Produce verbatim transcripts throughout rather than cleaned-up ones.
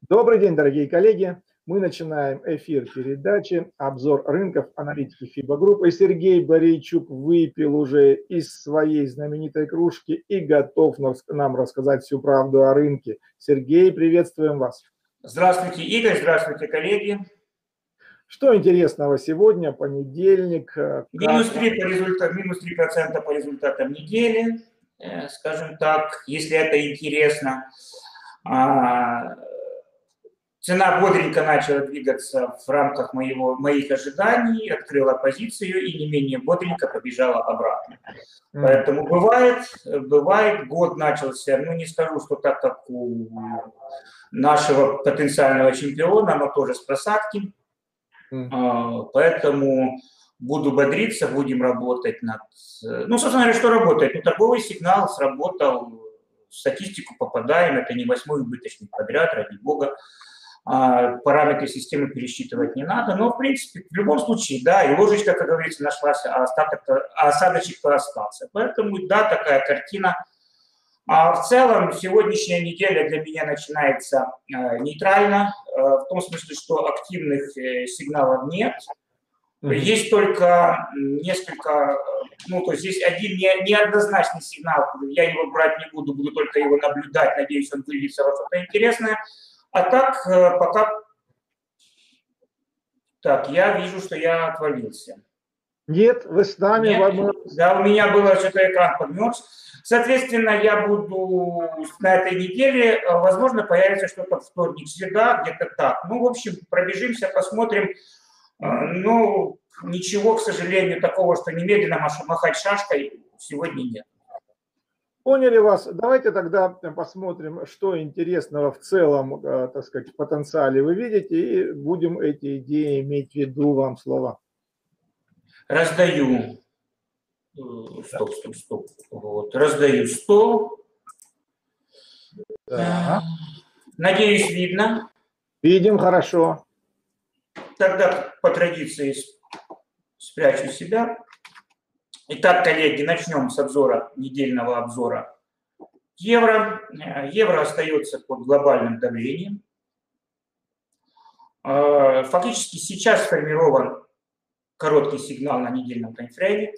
Добрый день, дорогие коллеги. Мы начинаем эфир передачи «Обзор рынков» аналитики ФИБА Групп. И Сергей Борейчук выпил уже из своей знаменитой кружки и готов нам рассказать всю правду о рынке. Сергей, приветствуем вас. Здравствуйте, Игорь. Здравствуйте, коллеги. Что интересного сегодня, понедельник? Минус три по результатам, минус три процента по результатам недели, скажем так, если это интересно. Цена бодренько начала двигаться в рамках моего, моих ожиданий, открыла позицию и не менее бодренько побежала обратно. Mm. Поэтому бывает, бывает, год начался, ну не скажу, что так, как у нашего потенциального чемпиона, но тоже с просадки. Mm. Поэтому буду бодриться, будем работать над... Ну, собственно говоря, что работает? Ну, торговый сигнал сработал, в статистику попадаем, это не восьмой убыточный подряд, ради бога. Параметры системы пересчитывать не надо, но, в принципе, в любом случае, да, и ложечка, как говорится, нашлась, а, остаток, а осадочек-то остался. Поэтому, да, такая картина. А в целом, сегодняшняя неделя для меня начинается э, нейтрально, э, в том смысле, что активных э, сигналов нет. Mm-hmm. Есть только несколько, ну, то есть есть один не, неоднозначный сигнал, я его брать не буду, буду только его наблюдать, надеюсь, он выльется во что-то интересное. А так, пока... Так, я вижу, что я отвалился. Нет, вы с нами. Нет, вам... Да, у меня было что-то экран подмерз. Соответственно, я буду на этой неделе, возможно, появится что-то в вторник, среда, где-то так. Ну, в общем, пробежимся, посмотрим. Ну, ничего, к сожалению, такого, что немедленно махать шашкой, сегодня нет. Поняли вас. Давайте тогда посмотрим, что интересного в целом, так сказать, в потенциале вы видите, и будем эти идеи иметь в виду. Вам слово. Раздаю. Стоп, стоп, стоп. Вот. Раздаю стол. Да. Надеюсь, видно. Видим хорошо. Тогда по традиции спрячу себя. Итак, коллеги, начнем с обзора, недельного обзора евро. Евро остается под глобальным давлением. Фактически сейчас сформирован короткий сигнал на недельном таймфрейме.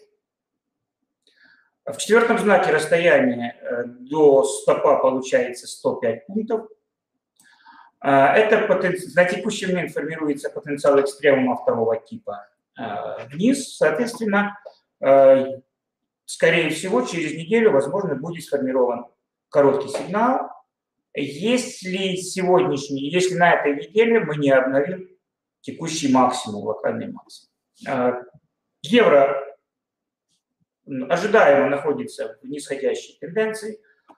В четвертом знаке расстояние до стопа получается сто пять пунктов. Это потен... На текущий момент формируется потенциал экстремума второго типа вниз. Соответственно, скорее всего, через неделю, возможно, будет сформирован короткий сигнал. Если сегодняшний, если на этой неделе мы не обновим текущий максимум, локальный максимум. Евро ожидаемо находится в нисходящей тенденции.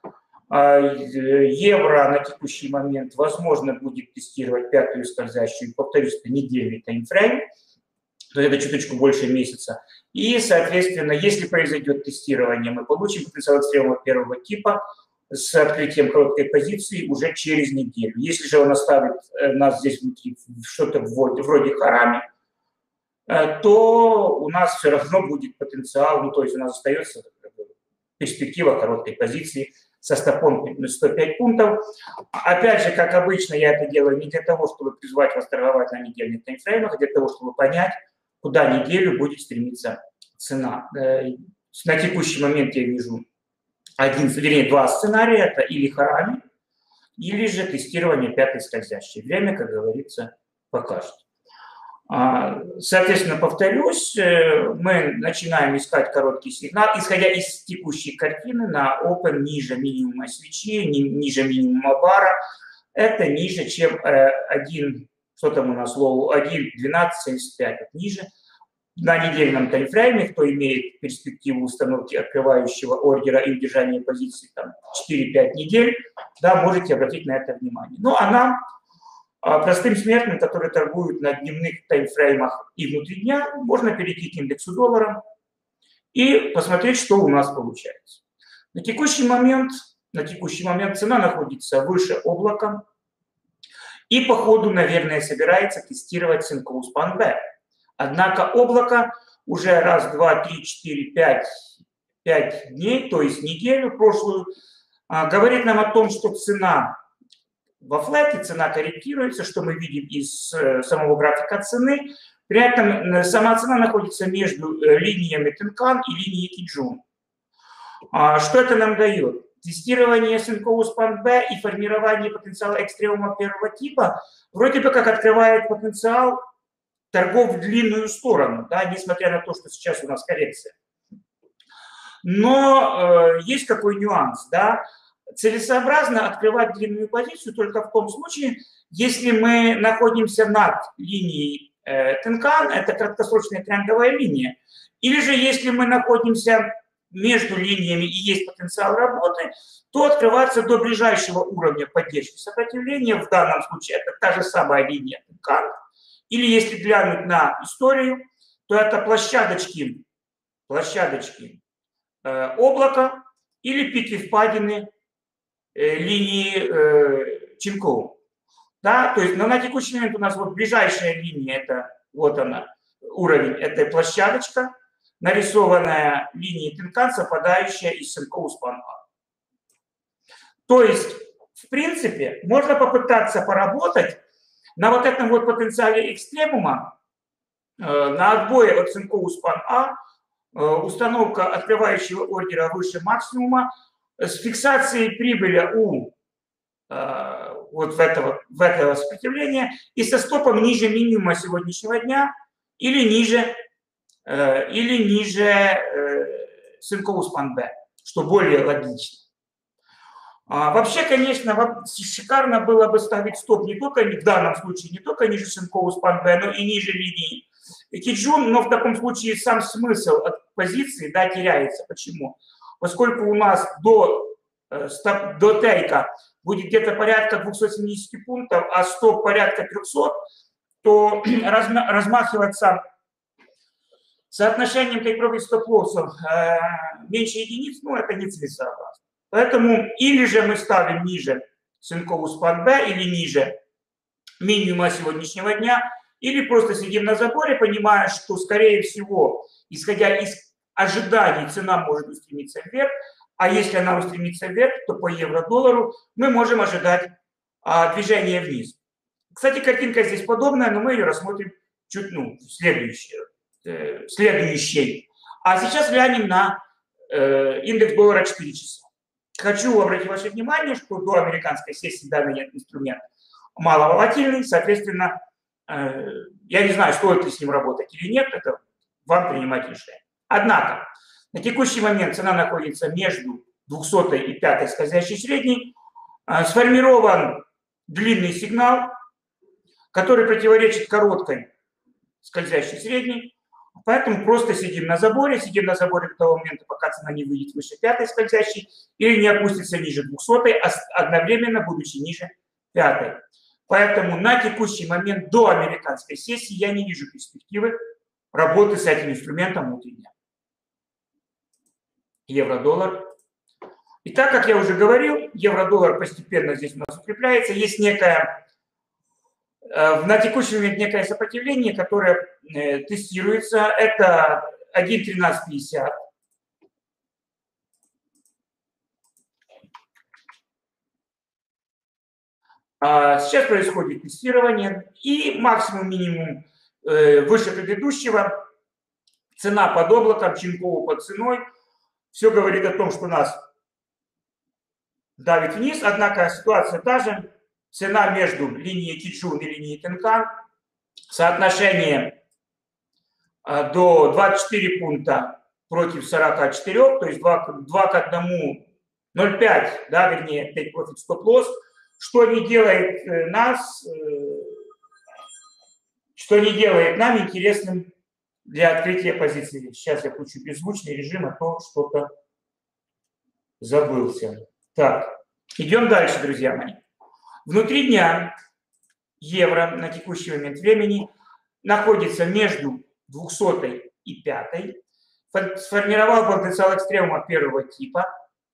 Евро на текущий момент, возможно, будет тестировать пятую скользящую, повторюсь, это недельный таймфрейм. То есть это чуточку больше месяца. И, соответственно, если произойдет тестирование, мы получим потенциал экстремума первого типа с открытием короткой позиции уже через неделю. Если же он оставит нас здесь внутри что-то вроде харами, то у нас все равно будет потенциал, ну то есть у нас остается перспектива короткой позиции со стопом сто пять пунктов. Опять же, как обычно, я это делаю не для того, чтобы призвать вас торговать на недельных таймфреймах, а для того, чтобы понять, куда неделю будет стремиться цена. На текущий момент я вижу один, вернее, два сценария. Это или харами, или же тестирование пятой скользящей. Время, как говорится, покажет. Соответственно, повторюсь, мы начинаем искать короткий сигнал, исходя из текущей картины на open ниже минимума свечи, ниже минимума бара. Это ниже, чем один... Что там у нас лоу? один двенадцать семьдесят пять, это ниже. На недельном таймфрейме, кто имеет перспективу установки открывающего ордера и удержания позиции там четыре-пять недель, да, можете обратить на это внимание. Ну, а нам, простым смертным, которые торгуют на дневных таймфреймах и внутри дня, можно перейти к индексу доллара и посмотреть, что у нас получается. На текущий момент, на текущий момент цена находится выше облака. И по ходу, наверное, собирается тестировать Синклу Спан Б. Однако облако уже раз, два, три, четыре, пять, пять дней, то есть неделю прошлую, говорит нам о том, что цена во флете, цена корректируется, что мы видим из самого графика цены. При этом сама цена находится между линиями Тенкан и линией Киджун. Что это нам дает? Тестирование Сенкоу Спан Б и формирование потенциала экстремума первого типа вроде бы как открывает потенциал торгов в длинную сторону, да, несмотря на то, что сейчас у нас коррекция. Но э, есть какой нюанс, да? Целесообразно открывать длинную позицию только в том случае, если мы находимся над линией э, Тенкан, это краткосрочная трендовая линия, или же если мы находимся между линиями и есть потенциал работы, то открываться до ближайшего уровня поддержки сопротивления, в данном случае это та же самая линия Тенкан, или если глянуть на историю, то это площадочки, площадочки э, облака или пики впадины э, линии э, Чинкоу. Да, то есть но на текущий момент у нас вот ближайшая линия, это вот она, уровень этой площадочка, нарисованная линией Тенкан, совпадающая из Сенкоу Спан А. То есть, в принципе, можно попытаться поработать на вот этом вот потенциале экстремума, э, на отбое от Сенкоу Спан А, э, установка открывающего ордера выше максимума с фиксацией прибыли у э, вот в этого, в этого сопротивления и со стопом ниже минимума сегодняшнего дня или ниже или ниже э, Сенкоу Спан Б, что более логично. А, вообще, конечно, шикарно было бы ставить стоп не только, в данном случае, не только ниже Сенкоу Спан Б, но и ниже линии Киджун, но в таком случае сам смысл от позиции, да, теряется. Почему? Поскольку у нас до, э, стоп, до тейка будет где-то порядка двухсот семидесяти пунктов, а стоп порядка трёхсот, то разма, размахиваться соотношением тейк-профит стоп-лоссов э, меньше единиц, ну, это не целесообразно. Поэтому или же мы ставим ниже Сенкоу Спан Б, или ниже минимума сегодняшнего дня, или просто сидим на заборе, понимая, что, скорее всего, исходя из ожиданий, цена может устремиться вверх, а если она устремится вверх, то по евро-доллару мы можем ожидать а, движения вниз. Кстати, картинка здесь подобная, но мы ее рассмотрим чуть, ну, следующую. следующей. А сейчас глянем на э, индекс доллара четыре часа. Хочу обратить ваше внимание, что до американской сессии данный инструмент маловолатильный, соответственно, э, я не знаю, стоит ли с ним работать или нет, это вам принимать решение. Однако, на текущий момент цена находится между двухсотой и пятой скользящей средней, э, сформирован длинный сигнал, который противоречит короткой скользящей средней. Поэтому просто сидим на заборе, сидим на заборе до того момента, пока цена не выйдет выше пятой скользящей или не опустится ниже двухсотой, одновременно будучи ниже пятой. Поэтому на текущий момент до американской сессии я не вижу перспективы работы с этим инструментом внутри дня. Евро-доллар. И так, как я уже говорил, евро-доллар постепенно здесь у нас укрепляется. Есть некая... На текущий момент некое сопротивление, которое э, тестируется, это один тринадцать пятьдесят. А сейчас происходит тестирование, и максимум-минимум э, выше предыдущего, цена под облаком, Чинкоу под ценой. Все говорит о том, что нас давит вниз, однако ситуация та же. Цена между линией Киджун и линией Тенкан, соотношение до двадцати четырёх пункта против сорока четырёх, то есть два, два к одному, ноль целых пять десятых, да, вернее, take profit stop loss, что не делает нас, что не делает нам интересным для открытия позиции. Сейчас я включу беззвучный режим, а то что-то забылся. Так, идем дальше, друзья мои. Внутри дня евро на текущий момент времени находится между двухсотой и пятой, сформировал потенциал экстремума первого типа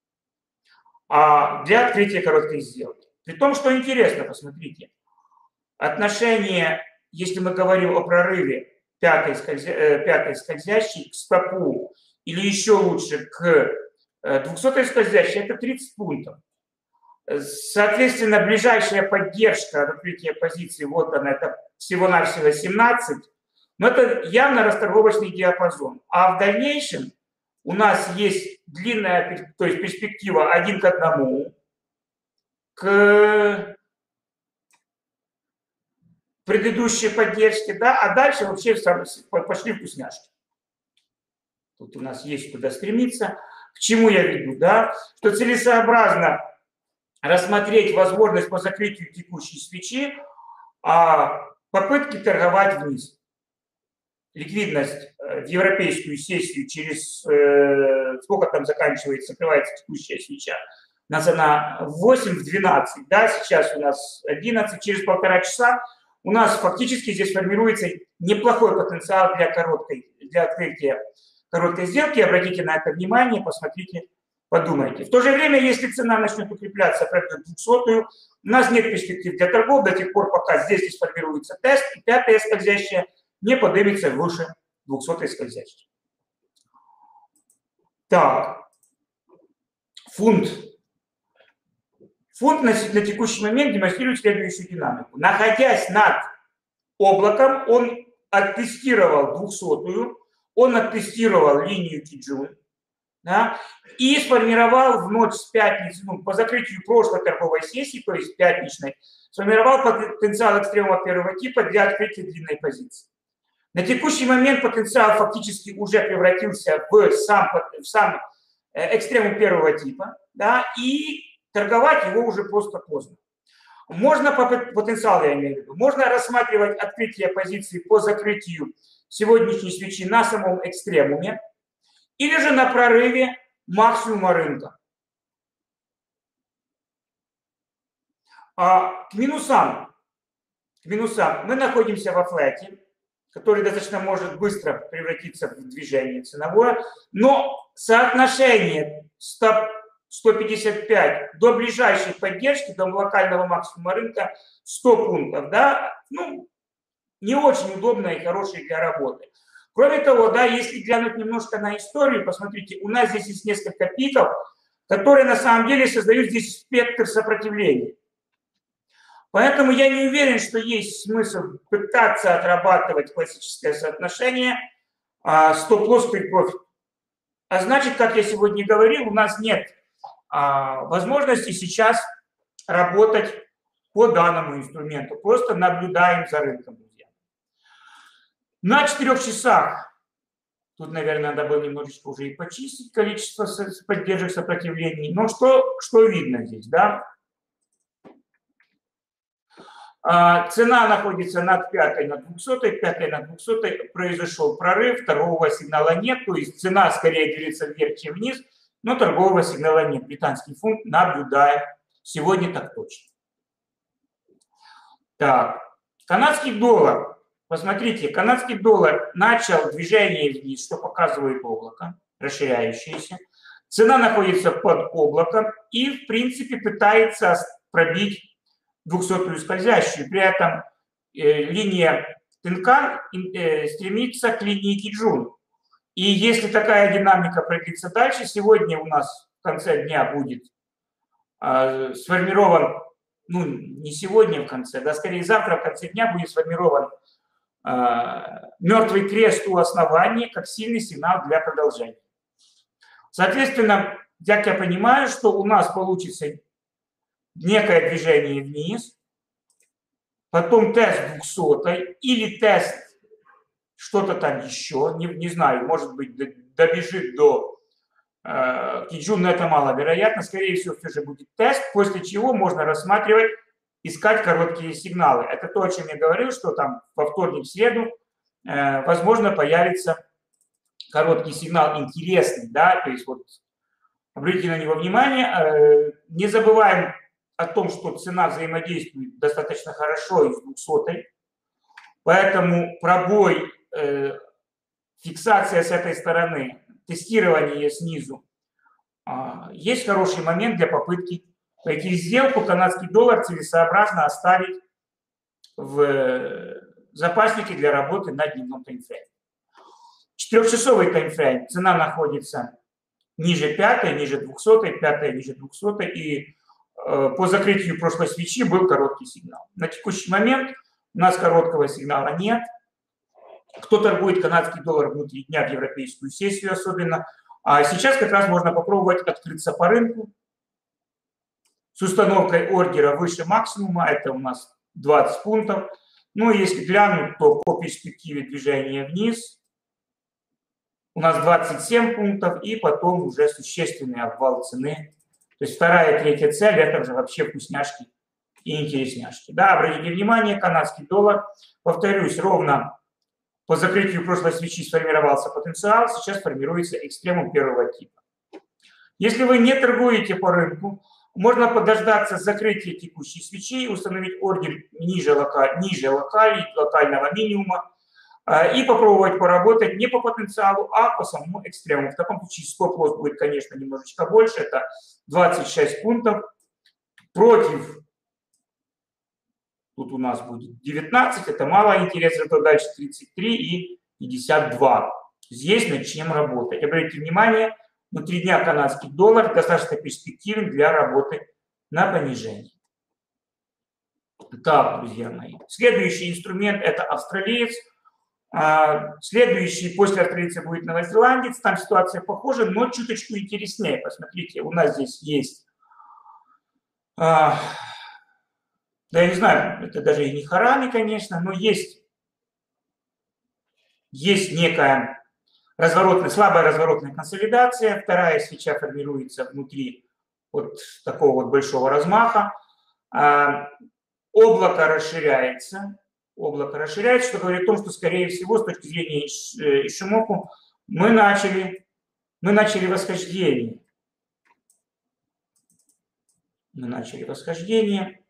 для открытия короткой сделки. При том, что интересно, посмотрите, отношение, если мы говорим о прорыве пятой, скользя, пятой скользящей к стопу, или еще лучше к двухсотой скользящей, это тридцать пунктов. Соответственно, ближайшая поддержка открытия позиции, вот она, это всего-навсего семнадцать, но это явно расторговочный диапазон. А в дальнейшем у нас есть длинная, то есть перспектива один к одному к предыдущей поддержке, да, а дальше вообще пошли вкусняшки. Тут у нас есть куда стремиться. К чему я веду, да? Что целесообразно рассмотреть возможность по закрытию текущей свечи, а попытки торговать вниз. Ликвидность в европейскую сессию через, э, сколько там заканчивается, закрывается текущая свеча, у нас она восемь в двенадцать, да, сейчас у нас одиннадцать, через полтора часа у нас фактически здесь формируется неплохой потенциал для короткой, для открытия короткой сделки. Обратите на это внимание, посмотрите, подумайте. В то же время, если цена начнет укрепляться, пробьет двухсотую, у нас нет перспектив для торгов до тех пор, пока здесь не сформируется тест, и пятая скользящая не поднимется выше двухсотой скользящей. Так, фунт. Фунт на, на текущий момент демонстрирует следующую динамику. Находясь над облаком, он оттестировал двухсотую, он оттестировал линию Kijun, да, и сформировал в ночь с пятницы, ну, по закрытию прошлой торговой сессии, то есть пятничной, сформировал потенциал экстремума первого типа для открытия длинной позиции. На текущий момент потенциал фактически уже превратился в сам, в сам экстремум первого типа, да, и торговать его уже просто поздно. Можно, по потенциалу я имею в виду, можно рассматривать открытие позиции по закрытию сегодняшней свечи на самом экстремуме или же на прорыве максимума рынка. А к минусам, к минусам мы находимся во флете, который достаточно может быстро превратиться в движение ценовое, но соотношение стоп сто пятьдесят пять до ближайшей поддержки, до локального максимума рынка сто пунктов, да, ну, не очень удобно и хорошее для работы. Кроме того, да, если глянуть немножко на историю, посмотрите, у нас здесь есть несколько пиков, которые на самом деле создают здесь спектр сопротивления. Поэтому я не уверен, что есть смысл пытаться отрабатывать классическое соотношение стоп-лосс при профит. А значит, как я сегодня говорил, у нас нет а, возможности сейчас работать по данному инструменту. Просто наблюдаем за рынком, друзья. На четырех часах, тут, наверное, надо было немножечко уже и почистить количество поддержек сопротивлений. Но что, что видно здесь, да? Цена находится над пятой, над двухсотой, пятой над двухсотой, произошел прорыв, торгового сигнала нет, то есть цена скорее движется вверх, чем вниз, но торгового сигнала нет. Британский фунт наблюдаем сегодня так точно. Так, канадский доллар. Посмотрите, канадский доллар начал движение вниз, что показывает облако, расширяющееся. Цена находится под облаком и, в принципе, пытается пробить двухсотую скользящую. При этом э, линия Тенкан э, стремится к линии Kijun. И если такая динамика продлится дальше, сегодня у нас в конце дня будет э, сформирован, ну не сегодня в конце, да скорее завтра в конце дня будет сформирован э, мертвый крест у основания как сильный сигнал для продолжения. Соответственно, как я понимаю, что у нас получится некое движение вниз, потом тест двухсотой или тест что-то там еще, не, не знаю, может быть, добежит до э, Kijun, но это маловероятно, скорее всего, все же будет тест, после чего можно рассматривать, искать короткие сигналы. Это то, о чем я говорил, что там во вторник, в среду, э, возможно, появится короткий сигнал интересный, да, то есть вот обратите на него внимание, э, не забываем о том, что цена взаимодействует достаточно хорошо и с двухсотой, поэтому пробой, э, фиксация с этой стороны, тестирование снизу, э, есть хороший момент для попытки пойти в сделку. Канадский доллар целесообразно оставить в запаснике для работы на дневном таймфрейме. Четырехчасовый таймфрейм, цена находится ниже пятой, ниже двухсотой, пятая ниже двухсотой, и по закрытию прошлой свечи был короткий сигнал. На текущий момент у нас короткого сигнала нет. Кто торгует канадский доллар внутри дня в европейскую сессию особенно. А сейчас как раз можно попробовать открыться по рынку с установкой ордера выше максимума. Это у нас двадцать пунктов. Ну, если глянуть, то по перспективе движения вниз у нас двадцать семь пунктов и потом уже существенный обвал цены. То есть вторая, третья цель – это уже вообще вкусняшки и интересняшки. Да, обратите внимание, канадский доллар, повторюсь, ровно по закрытию прошлой свечи сформировался потенциал, сейчас формируется экстремум первого типа. Если вы не торгуете по рынку, можно подождаться закрытия текущей свечи, установить ордер ниже, лока... ниже локалей, локального минимума и попробовать поработать не по потенциалу, а по самому экстремуму. В таком случае стоп-лосс будет, конечно, немножечко больше, это двадцать шесть пунктов. Против, тут у нас будет девятнадцать, это мало интересно, то дальше тридцать три и пятьдесят два. Здесь начнем работать. Обратите внимание, внутри дня канадский доллар достаточно перспективен для работы на понижении. Так, друзья мои. Следующий инструмент – это австралиец. Следующий после австралийца будет новозеландец. Там ситуация похожа, но чуточку интереснее. Посмотрите, у нас здесь есть, да я не знаю, это даже и не харами, конечно, но есть, есть некая разворотная, слабая разворотная консолидация. Вторая свеча формируется внутри вот такого вот большого размаха. Облако расширяется. Облако расширяется, что говорит о том, что, скорее всего, с точки зрения Ишимоку, мы начали, мы начали восхождение. Мы начали восхождение.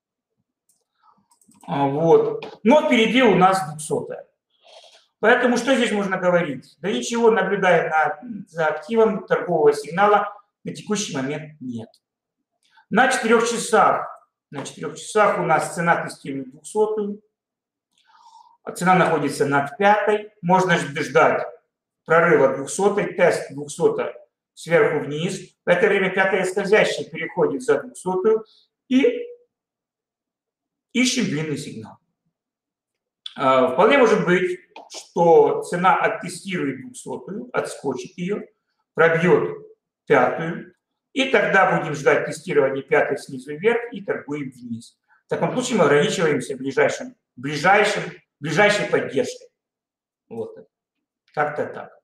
Вот. Но впереди у нас двухсотая. Поэтому что здесь можно говорить? Да ничего, наблюдая на, за активом, торгового сигнала на текущий момент нет. На четырёх часах, на четырёх часах у нас цена тестирует двухсотую. Цена находится над пятой. Можно ждать прорыва двухсотой, тест двухсотой сверху вниз. В это время пятая скользящая переходит за двухсотую и ищем длинный сигнал. Вполне может быть, что цена оттестирует двухсотую, отскочит ее, пробьет пятую, и тогда будем ждать тестирования пятой снизу вверх и торгуем вниз. В таком случае мы ограничиваемся ближайшим, ближайшим, ближайшей поддержкой. Вот. Как-то так.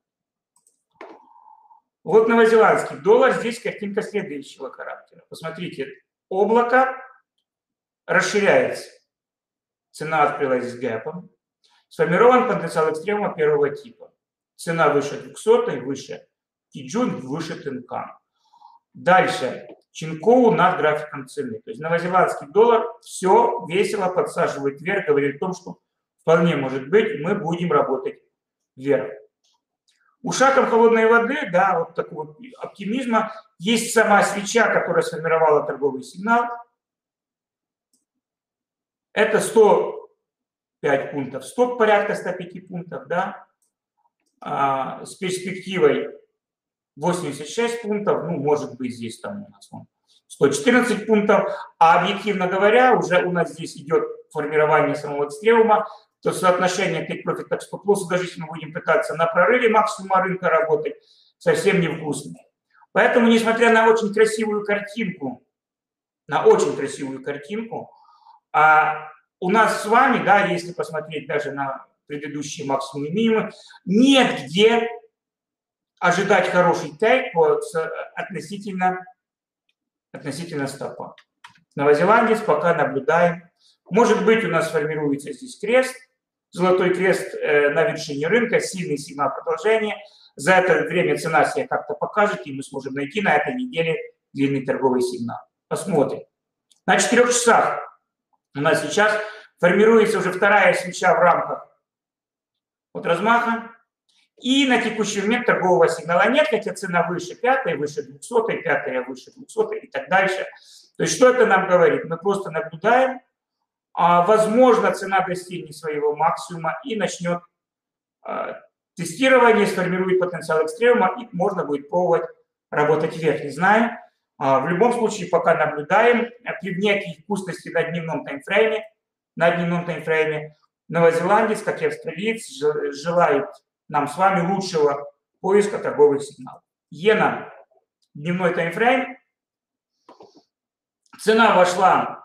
Вот новозеландский доллар. Здесь картинка следующего характера. Посмотрите, облако расширяется. Цена открылась с гэпом. Сформирован потенциал экстремума первого типа. Цена выше двухсотой, выше Киджун, выше Тенкан. Дальше. Чинкоу над графиком цены. То есть новозеландский доллар все весело подсаживает вверх, говорит о том, что вполне может быть мы будем работать вверх. Ушаком холодной воды, да, вот такого оптимизма. Есть сама свеча, которая сформировала торговый сигнал. Это сто пять пунктов, стоп порядка ста пяти пунктов, да, а, с перспективой восемьдесят шесть пунктов, ну, может быть, здесь там у нас сто четырнадцать пунктов, а объективно говоря, уже у нас здесь идет формирование самого экстремума, то соотношение take profit к стоп-лоссу, даже если мы будем пытаться на прорыве максимума рынка работать, совсем невкусно. Поэтому, несмотря на очень красивую картинку, на очень красивую картинку, а у нас с вами, да, если посмотреть даже на предыдущие максимумы и минимумы, нет где ожидать хороший тейк относительно, относительно стопа. Новозеландец пока наблюдаем. Может быть, у нас формируется здесь крест, золотой крест э, на вершине рынка, сильный сигнал продолжения. За это время цена себя как-то покажет, и мы сможем найти на этой неделе длинный торговый сигнал. Посмотрим. На четырёх часах у нас сейчас формируется уже вторая свеча в рамках вот размаха. И на текущий момент торгового сигнала нет, хотя цена выше пятой, выше двухсотой, пятая выше двухсотой и так дальше. То есть что это нам говорит? Мы просто наблюдаем. А, возможно, цена достигнет своего максимума и начнет а, тестирование, сформирует потенциал экстремума, и можно будет пробовать работать вверх. Не знаю. В любом случае, пока наблюдаем, при некой вкусности на дневном таймфрейме, на дневном таймфрейме, новозеландец, как и австралиец, желает нам с вами лучшего поиска торговых сигналов. Иена, дневной таймфрейм. Цена вошла.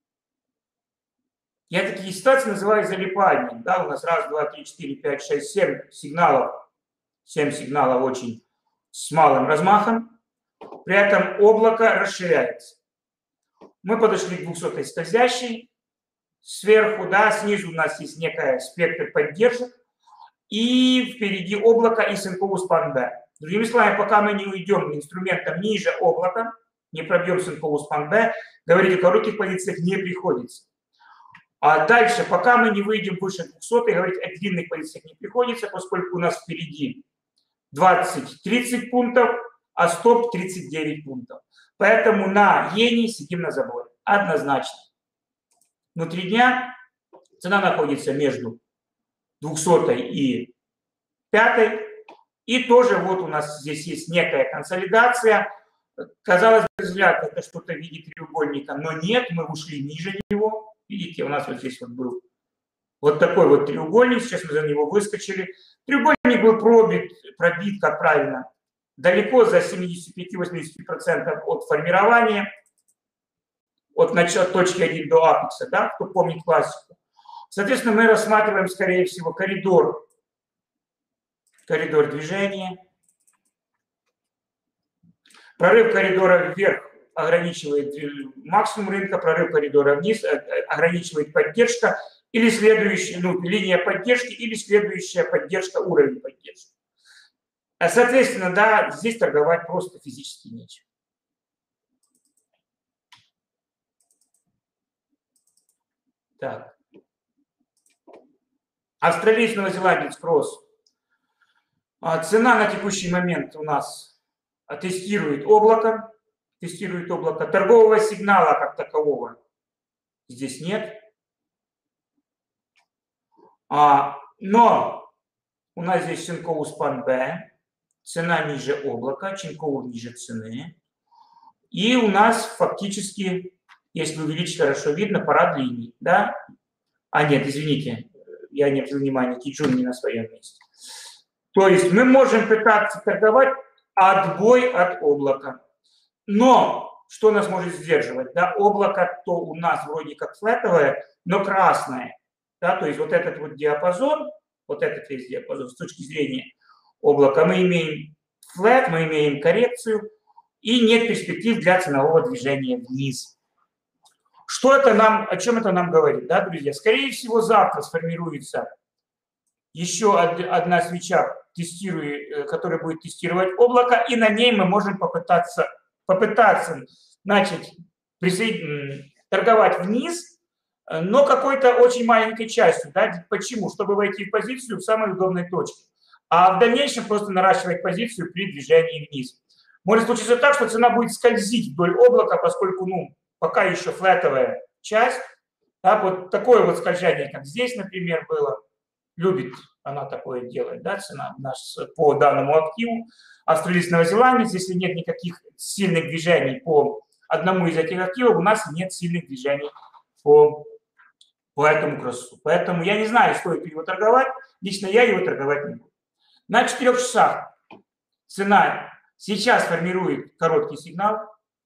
Я такие ситуации называю залипанием. Да, у нас раз, два, три, четыре, пять, шесть, семь сигналов. семь сигналов очень с малым размахом. При этом облако расширяется. Мы подошли к двухсотой скользящей. Сверху, да, снизу у нас есть некая спектр поддержек. И впереди облако и Сенкову спан Б. Другими словами, пока мы не уйдем инструментом ниже облака, не пробьем Сенкову спан Б, говорить о коротких позициях не приходится. А дальше, пока мы не выйдем выше двухсотой, говорить о длинных позициях не приходится, поскольку у нас впереди двадцать-тридцать пунктов, а стоп тридцать девять пунктов. Поэтому на иене сидим на заборе. Однозначно. Внутри дня цена находится между двухсотой и пятой. И тоже вот у нас здесь есть некая консолидация. Казалось бы, взгляд, это что-то в виде треугольника, но нет, мы ушли ниже него. Видите, у нас вот здесь вот был вот такой вот треугольник, сейчас мы за него выскочили. Треугольник был пробит, пробит, как правильно, далеко за семьдесят пять-восемьдесят процентов от формирования, от начала точки один до апекса, да, кто помнит классику. Соответственно, мы рассматриваем, скорее всего, коридор, коридор движения. Прорыв коридора вверх ограничивает максимум рынка, прорыв коридора вниз ограничивает поддержка или следующая, ну, линия поддержки, или следующая поддержка, уровень поддержки. Соответственно, да, здесь торговать просто физически нечего. Так. Австралиец, новозеландец, кросс. Цена на текущий момент у нас тестирует облако. Тестирует облако. Торгового сигнала как такового здесь нет. А, но у нас здесь Сенкову спан Б. Цена ниже облака, Чинкову ниже цены. И у нас фактически, если увеличить, хорошо видно, парад линий. Да? А нет, извините, я не обратил внимания, Киджун не на своем месте. То есть мы можем пытаться торговать отбой от облака. Но что нас может сдерживать? Да, облако то у нас вроде как флетовое, но красное. Да, то есть вот этот вот диапазон, вот этот весь диапазон с точки зрения облака, мы имеем флет, мы имеем коррекцию, и нет перспектив для ценового движения вниз. Что это нам, о чем это нам говорит, да, друзья? Скорее всего, завтра сформируется еще одна свеча, которая будет тестировать облако, и на ней мы можем попытаться, попытаться начать торговать вниз, но какой-то очень маленькой частью. Да? Почему? Чтобы войти в позицию в самой удобной точке. А в дальнейшем просто наращивать позицию при движении вниз. Может случиться так, что цена будет скользить вдоль облака, поскольку ну, пока еще флетовая часть. Да, вот такое вот скольжение, как здесь, например, было. Любит она такое делать, да, цена наш, по данному активу. Австралиец, новозеландец, если нет никаких сильных движений по одному из этих активов, у нас нет сильных движений по, по этому кроссу. Поэтому я не знаю, стоит его торговать. Лично я его торговать не буду. На четырёх часах цена сейчас формирует короткий сигнал.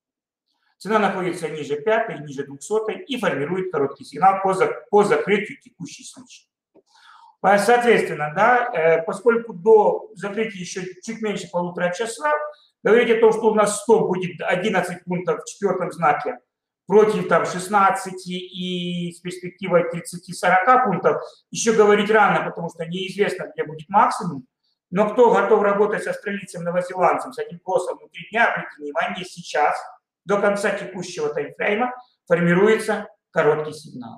Цена находится ниже пятой, ниже двухсотой и формирует короткий сигнал по, за, по закрытию текущей свечи. Соответственно, да, поскольку до закрытия еще чуть меньше полутора часа, говорить о том, что у нас стоп будет одиннадцать пунктов в четвертом знаке против там шестнадцати и с перспективой тридцати-сорока пунктов, еще говорить рано, потому что неизвестно, где будет максимум. Но кто готов работать с австралийцем, новозеландцем, с этим кроссом внутри дня, обратите внимание, сейчас, до конца текущего таймфрейма, формируется короткий сигнал.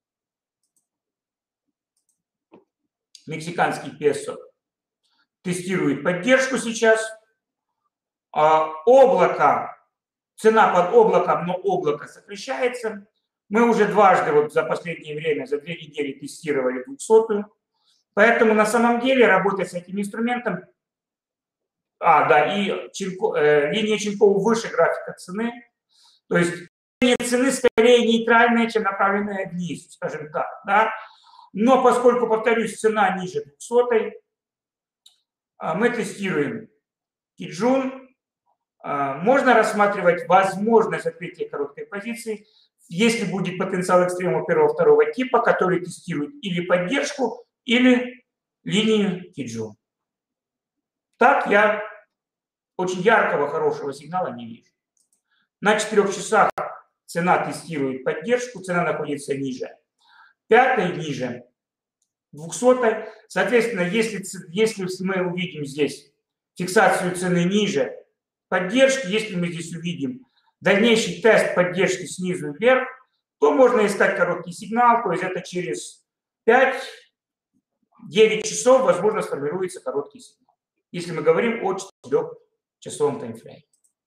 Мексиканский песо тестирует поддержку сейчас. А облако, цена под облаком, но облако сокращается. Мы уже дважды вот за последнее время, за две недели тестировали двухсотую. Поэтому на самом деле работать с этим инструментом А, да, и Ченко, э, линия Ченкова выше графика цены. То есть линия цены скорее нейтральная, чем направленная вниз, скажем так. Да? Но поскольку, повторюсь, цена ниже двухсотой, мы тестируем Kijun. Можно рассматривать возможность открытия короткой позиции, если будет потенциал экстремума первого-второго типа, который тестирует или поддержку, или линию Kijun. Так я очень яркого, хорошего сигнала не вижу. На четырех часах цена тестирует поддержку, цена находится ниже пятой, ниже двухсотой. Соответственно, если, если мы увидим здесь фиксацию цены ниже поддержки, если мы здесь увидим дальнейший тест поддержки снизу вверх, то можно искать короткий сигнал, то есть это через пять-девять часов, возможно, сформируется короткий сигнал, если мы говорим о четырехчасовом таймфрейме.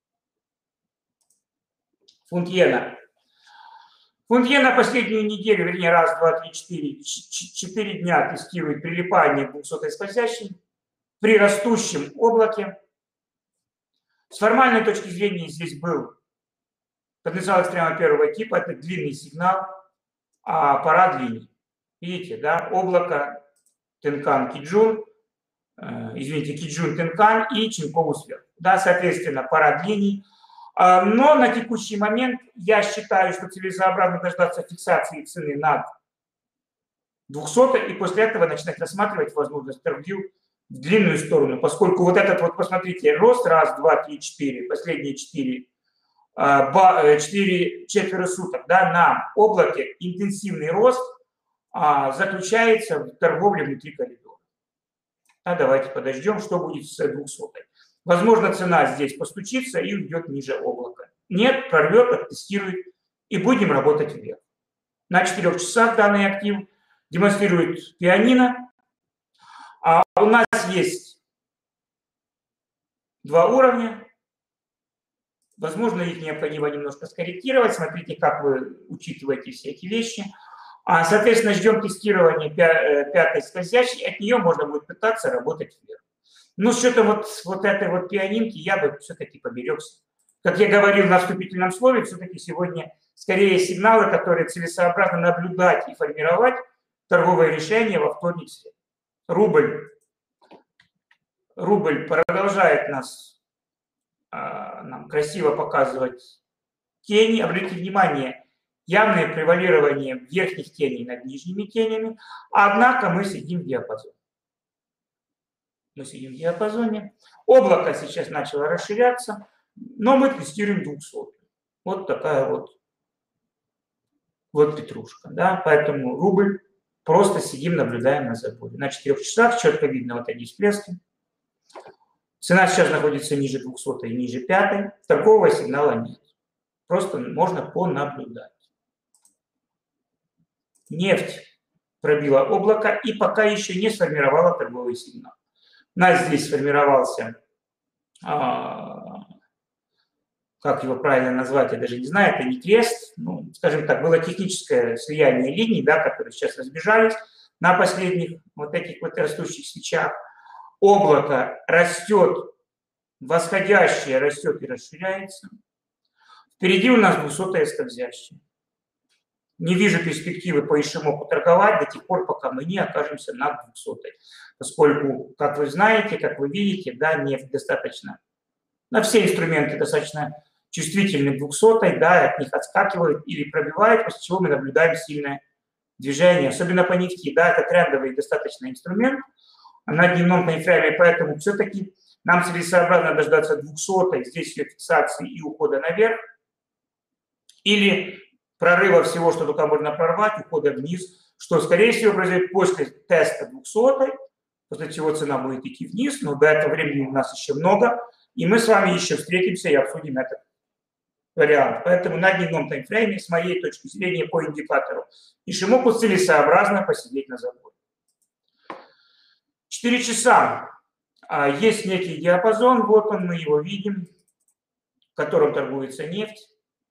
Фунт иена. Фунт иена последнюю неделю, вернее, раз, два, три, четыре, четыре дня тестирует прилипание к двухсотой скользящей при растущем облаке. С формальной точки зрения здесь был потенциал экстремума первого типа, это длинный сигнал, а пара длинней. Видите, да, облако, Тенкан, Kijun, э, извините, Kijun, Тенкан и Ченкову сверху. Да, соответственно, пара длинней. Но на текущий момент я считаю, что целесообразно дождаться фиксации цены над двухсотой и после этого начинать рассматривать возможность торгов в длинную сторону, поскольку вот этот вот, посмотрите, рост, раз, два, три, четыре, последние четыре, четыре четверо суток, да, на облаке интенсивный рост а, заключается в торговле внутри коридора. А давайте подождем, что будет с двухсотой. Возможно, цена здесь постучится и уйдет ниже облака. Нет, прорвет, оттестирует и будем работать вверх. На четырех часах данный актив демонстрирует пианино. А у нас есть два уровня. Возможно, их необходимо немножко скорректировать. Смотрите, как вы учитываете все эти вещи. А, соответственно, ждем тестирования пятой скользящей. От нее можно будет пытаться работать вверх. Ну, что-то вот, вот этой вот пианинки я бы все-таки поберегся. Как я говорил на вступительном слове, все-таки сегодня скорее сигналы, которые целесообразно наблюдать и формировать торговые решения во вторник. Рубль. Рубль продолжает нас а, нам красиво показывать тени. Обратите внимание, явное превалирование верхних теней над нижними тенями, однако мы сидим в диапазоне. Мы сидим в диапазоне. Облако сейчас начало расширяться, но мы тестируем двухсотую. Вот такая вот, вот петрушка. Да? Поэтому рубль просто сидим, наблюдаем на заборе. На четырех часах четко видно вот эти всплески. Цена сейчас находится ниже двухсотой и ниже пятой. Торгового сигнала нет. Просто можно понаблюдать. Нефть пробила облако и пока еще не сформировала торговый сигнал. У нас здесь сформировался, а, как его правильно назвать, я даже не знаю, это не крест, ну, скажем так, было техническое слияние линий, да, которые сейчас разбежались на последних вот этих вот растущих свечах. Облако растет, восходящее растет и расширяется. Впереди у нас двухсотая скользящая. Не вижу перспективы по Ишимоку торговать до тех пор, пока мы не окажемся над двухсотой. Поскольку, как вы знаете, как вы видите, да, нефть достаточно, на все инструменты достаточно чувствительны к двухсотой, да, от них отскакивают или пробивают, после чего мы наблюдаем сильное движение, особенно по нефти, да, это трендовый достаточно инструмент на дневном таймфрейме, поэтому все-таки нам целесообразно дождаться двухсотой, здесь ее фиксации и ухода наверх, или прорыва всего, что только можно прорвать, ухода вниз, что, скорее всего, произойдет после теста двухсотой, после чего цена будет идти вниз, но до этого времени у нас еще много, и мы с вами еще встретимся и обсудим этот вариант. Поэтому на дневном таймфрейме, с моей точки зрения, по индикатору Ишимоку целесообразно посидеть на заборе. четыре часа. Есть некий диапазон, вот он, мы его видим, в котором торгуется нефть.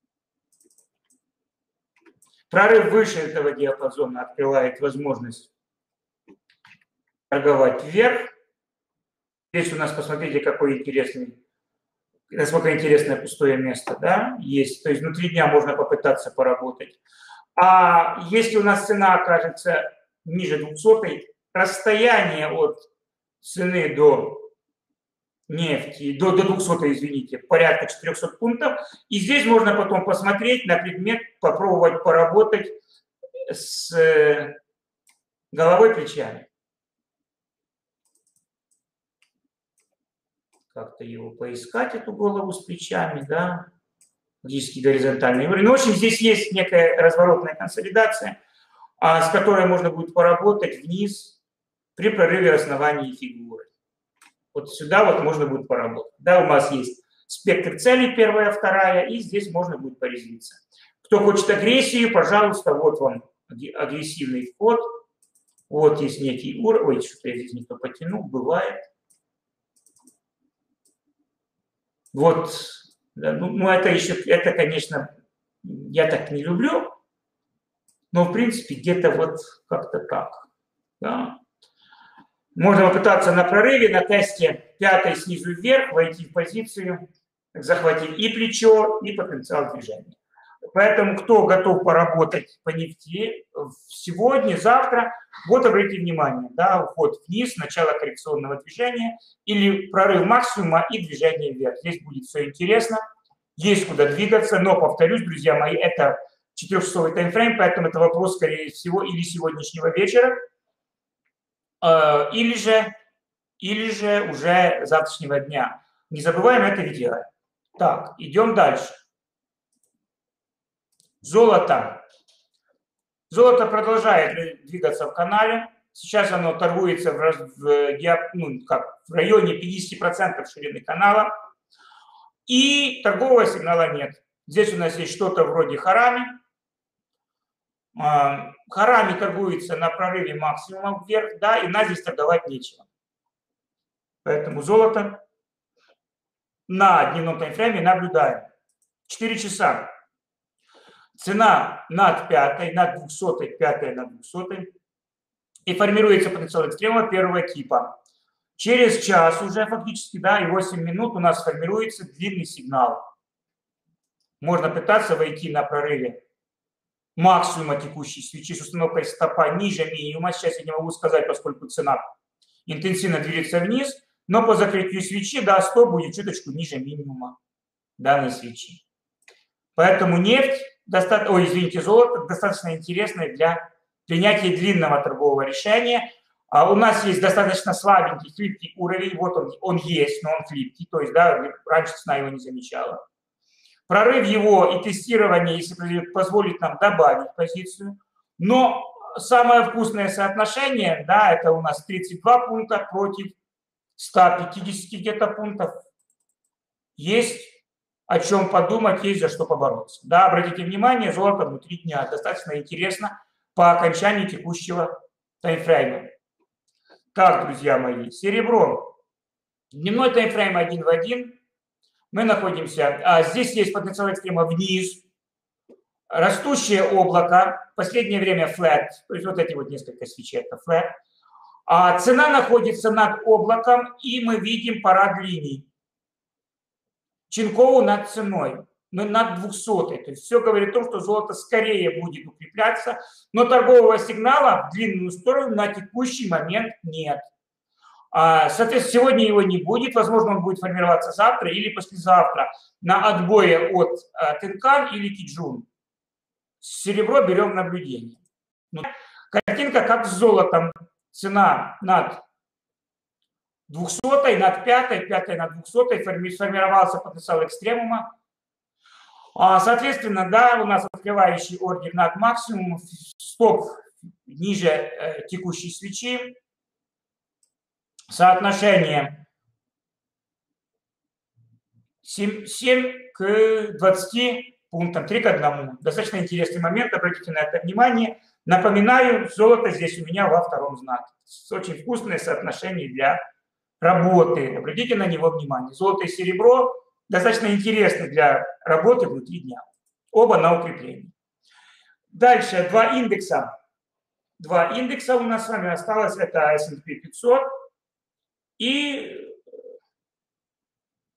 Прорыв выше этого диапазона открывает возможность торговать вверх. Здесь у нас, посмотрите, какой интересный, насколько интересное пустое место, да, есть. То есть внутри дня можно попытаться поработать. А если у нас цена окажется ниже двухсотой, расстояние от цены до нефти, до, до двухсотой, извините, порядка четырехсот пунктов. И здесь можно потом посмотреть на предмет, попробовать поработать с головой, плечами. Как-то его поискать, эту голову с плечами, да, фактически горизонтальный уровень. Но, в общем, здесь есть некая разворотная консолидация, а, с которой можно будет поработать вниз при прорыве основания фигуры. Вот сюда вот можно будет поработать. Да, у нас есть спектр целей, первая, вторая, и здесь можно будет порезвиться. Кто хочет агрессию, пожалуйста, вот вам агрессивный вход. Вот есть некий уровень. Ой, что-то я здесь не то потянул, бывает. Вот, да, ну, ну это еще, это, конечно, я так не люблю, но, в принципе, где-то вот как-то так. Да. Можно попытаться на прорыве, на тесте пятой снизу вверх, войти в позицию, захватить и плечо, и потенциал движения. Поэтому, кто готов поработать по нефти сегодня, завтра, вот обратите внимание, да, уход вниз, начало коррекционного движения или прорыв максимума и движение вверх. Здесь будет все интересно, есть куда двигаться, но, повторюсь, друзья мои, это четырехчасовой таймфрейм, поэтому это вопрос, скорее всего, или сегодняшнего вечера, или же, или же уже завтрашнего дня. Не забываем это видео. Так, идем дальше. Золото. Золото продолжает двигаться в канале. Сейчас оно торгуется в, в, ну, как, в районе пятидесяти процентов ширины канала. И торгового сигнала нет. Здесь у нас есть что-то вроде харами. Харами торгуется на прорыве максимума вверх, да, и на здесь торговать нечего. Поэтому золото на дневном таймфрейме наблюдаем. четыре часа. Цена над пятой, над двухсотой, пятая над двухсотой. И формируется потенциал экстремума первого типа. Через час уже фактически, да, и восемь минут у нас формируется длинный сигнал. Можно пытаться войти на прорыве максимума текущей свечи с установкой стопа ниже минимума. Сейчас я не могу сказать, поскольку цена интенсивно движется вниз. Но по закрытию свечи, да, стоп будет чуточку ниже минимума данной свечи. Поэтому нефть, достаточно, ой, извините, золото достаточно интересное для принятия длинного торгового решения. А у нас есть достаточно слабенький, хлипкий уровень. Вот он, он есть, но он хлипкий. То есть, да, раньше цена его не замечала. Прорыв его и тестирование, если позволит нам добавить позицию. Но самое вкусное соотношение, да, это у нас тридцать два пункта против ста пятидесяти где-то пунктов. Есть о чем подумать, есть за что побороться. Да, обратите внимание, золото внутри дня достаточно интересно по окончании текущего таймфрейма. Так, друзья мои, серебро. Дневной таймфрейм один в один. Мы находимся, а здесь есть потенциал экстрима вниз. Растущее облако, в последнее время flat, то есть вот эти вот несколько свечей, это flat. А цена находится над облаком, и мы видим парад линий. Чинкову над ценой, но над двухсотой. То есть все говорит о том, что золото скорее будет укрепляться, но торгового сигнала в длинную сторону на текущий момент нет. Соответственно, сегодня его не будет, возможно, он будет формироваться завтра или послезавтра на отбое от Тенкан или Киджун. Серебро берем в наблюдение. Картинка как с золотом. Цена над двухсотой, над пятой, пятой над двухсотой, сформировался потенциал экстремума. Соответственно, да, у нас открывающий ордер над максимумом, стоп ниже э, текущей свечи. Соотношение семь, семь к двадцати пунктам, три к одному. Достаточно интересный момент, обратите на это внимание. Напоминаю, золото здесь у меня во втором знаке. Очень вкусное соотношение для работы. Обратите на него внимание. Золото и серебро достаточно интересны для работы внутри дня. Оба на укрепление. Дальше два индекса. Два индекса у нас с вами осталось. Это эс энд пи пятьсот и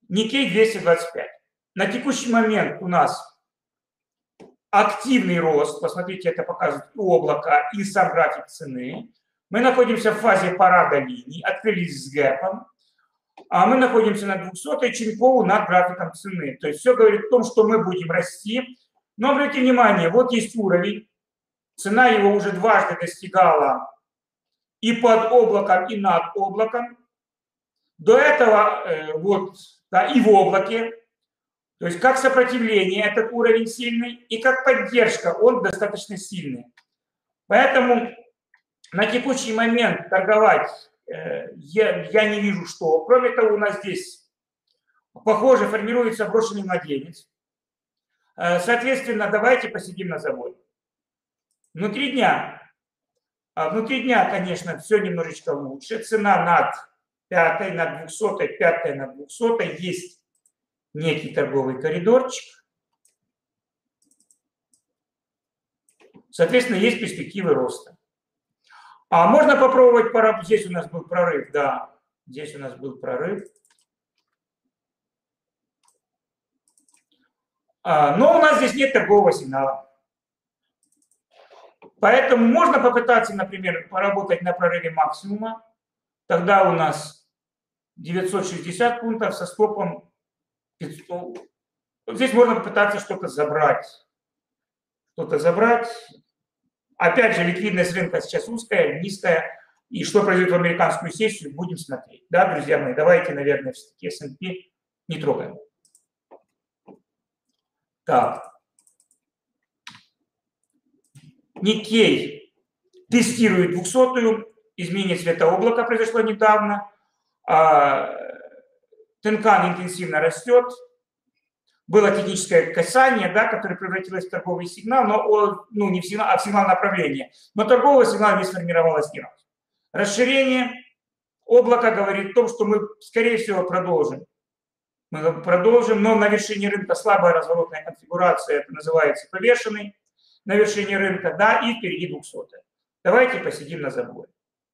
Nikkei двести двадцать пять. На текущий момент у нас активный рост. Посмотрите, это показывает и облако, и сам график цены. Мы находимся в фазе парада линий, открылись с гэпом. А мы находимся на двухсотой Чинькову над графиком цены. То есть все говорит о том, что мы будем расти. Но обратите внимание, вот есть уровень. Цена его уже дважды достигала и под облаком, и над облаком. До этого э, вот, да, и в облаке. То есть как сопротивление этот уровень сильный, и как поддержка он достаточно сильный. Поэтому на текущий момент торговать э, я, я не вижу что. Кроме того, у нас здесь, похоже, формируется брошенный младенец. Э, соответственно, давайте посидим на заводе. Внутри дня, а внутри дня, конечно, все немножечко лучше. Цена над пятой, над двухсотой, пятой, над двухсотой. Есть некий торговый коридорчик. Соответственно, есть перспективы роста. А можно попробовать, пора... здесь у нас был прорыв, да, здесь у нас был прорыв. А, но у нас здесь нет торгового сигнала. Поэтому можно попытаться, например, поработать на прорыве максимума. Тогда у нас девятьсот шестьдесят пунктов со стопом пятьсот. Вот здесь можно попытаться что-то забрать. Что-то забрать. Опять же, ликвидность рынка сейчас узкая, низкая. И что произойдет в американскую сессию, будем смотреть. Да, друзья мои, давайте, наверное, все-таки эс энд пи не трогаем. Так. Nikkei тестирует двухсотую. Изменение цвета облака произошло недавно. Тенкан интенсивно растет. Было техническое касание, да, которое превратилось в торговый сигнал, но ну, не в сигнал, а в сигнал направления. Но торгового сигнала не сформировалось ни разу. Расширение облака говорит о том, что мы, скорее всего, продолжим. Мы продолжим, но на вершине рынка слабая разворотная конфигурация, это называется повешенный. На вершине рынка, да, и впереди двухсотая. Давайте посидим на заборе.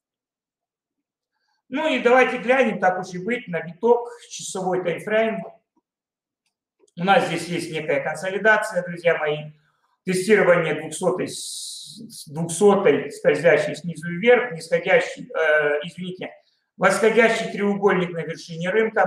Ну и давайте глянем, так уж и быть, на биток, часовой таймфрейм. У нас здесь есть некая консолидация, друзья мои. Тестирование двухсотой, двухсотой скользящей снизу вверх, нисходящий, э, извините, восходящий треугольник на вершине рынка.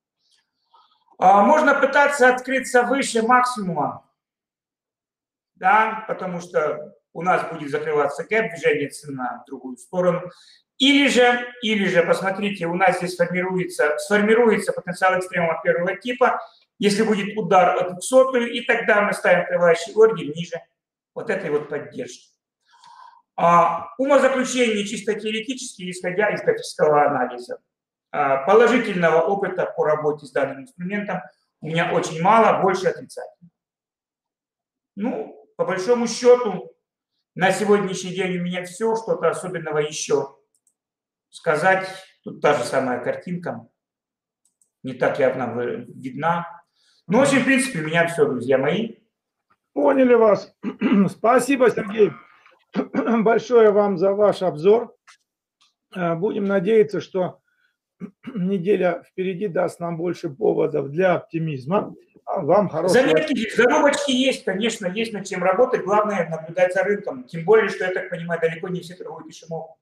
А можно пытаться открыться выше максимума. Да, потому что у нас будет закрываться гэп, движение цена в другую сторону. Или же, или же, посмотрите, у нас здесь формируется, сформируется потенциал экстремума первого типа, если будет удар от двухсотую, и тогда мы ставим открывающий ордер ниже вот этой вот поддержки. А, умозаключение чисто теоретически, исходя из графического анализа. А, положительного опыта по работе с данным инструментом у меня очень мало, больше отрицательного. Ну, по большому счету, на сегодняшний день у меня все, что-то особенного еще сказать. Тут та же самая картинка, не так явно видна. Ну, в общем, в принципе, у меня все, друзья мои. Поняли вас. Спасибо, Сергей, большое вам за ваш обзор. Будем надеяться, что неделя впереди даст нам больше поводов для оптимизма. Вам хорошего... Заметки, заработки есть, конечно, есть над чем работать. Главное наблюдать за рынком. Тем более, что, я так понимаю, далеко не все торгуют пешемов.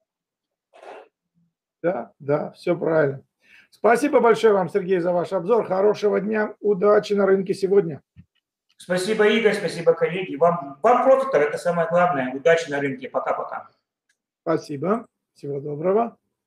Да, да, все правильно. Спасибо большое вам, Сергей, за ваш обзор. Хорошего дня, удачи на рынке сегодня. Спасибо, Игорь, спасибо, коллеги. Вам, вам профитов, это самое главное. Удачи на рынке. Пока-пока. Спасибо. Всего доброго.